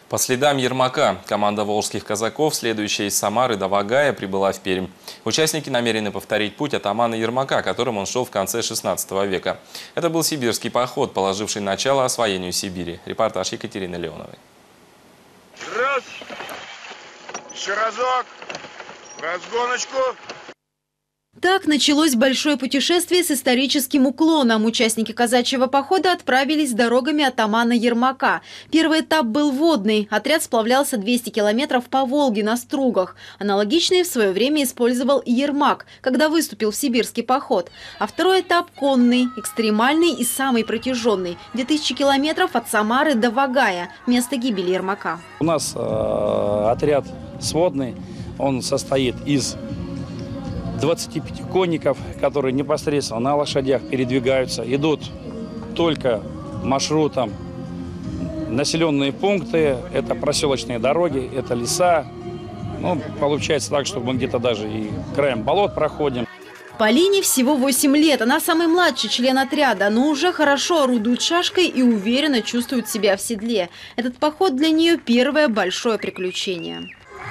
По следам Ермака команда волжских казаков, следующая из Самары до Вагая, прибыла в Пермь. Участники намерены повторить путь атамана Ермака, которым он шел в конце 16 века. Это был сибирский поход, положивший начало освоению Сибири. Репортаж Екатерины Леоновой. Раз, еще разок, разгоночку. Так началось большое путешествие с историческим уклоном. Участники казачьего похода отправились дорогами атамана Ермака. Первый этап был водный. Отряд сплавлялся 200 километров по Волге на стругах. Аналогичный в свое время использовал и Ермак, когда выступил в сибирский поход. А второй этап конный, экстремальный и самый протяженный. 2000 километров от Самары до Вагая, место гибели Ермака. У нас отряд сводный, он состоит из 25 конников, которые непосредственно на лошадях передвигаются, идут только маршрутом. Населенные пункты, это проселочные дороги, это леса. Ну, получается так, что мы где-то даже и краем болот проходим. Полине всего 8 лет. Она самый младший член отряда, но уже хорошо орудует шашкой и уверенно чувствует себя в седле. Этот поход для нее первое большое приключение.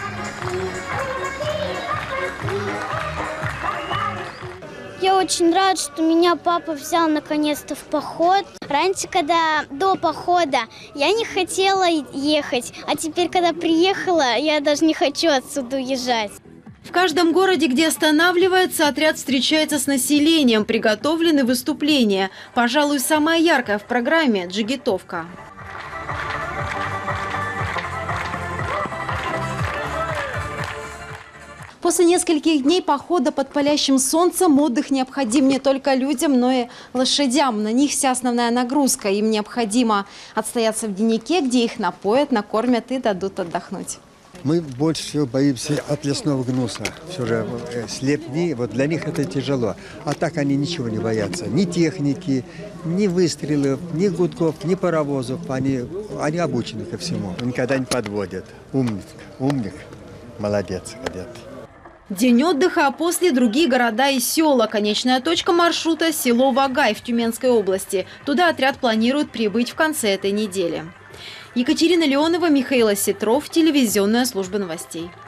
Я очень рад, что меня папа взял наконец-то в поход. Раньше, когда до похода, я не хотела ехать, а теперь, когда приехала, я даже не хочу отсюда уезжать. В каждом городе, где останавливается, отряд встречается с населением, приготовлены выступления. Пожалуй, самое яркое в программе – джигитовка. После нескольких дней похода под палящим солнцем отдых необходим не только людям, но и лошадям. На них вся основная нагрузка. Им необходимо отстояться в деннике, где их напоят, накормят и дадут отдохнуть. Мы больше всего боимся от лесного гнуса. Все же слепни, вот для них это тяжело. А так они ничего не боятся. Ни техники, ни выстрелов, ни гудков, ни паровозов. Они обучены ко всему. Никогда не подводят. Умник, молодец, кадет. День отдыха, а после другие города и села. Конечная точка маршрута – село Вагай в Тюменской области. Туда отряд планирует прибыть в конце этой недели. Екатерина Леонова, Михаил Осетров, телевизионная служба новостей.